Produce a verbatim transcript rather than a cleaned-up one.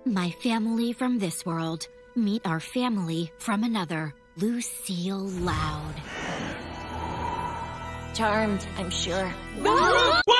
My family from this world. Meet our family from another. Lucille Loud. Charmed, I'm sure. What?